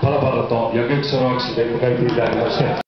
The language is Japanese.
パラパラと野球基礎の握手で迎えていただきまして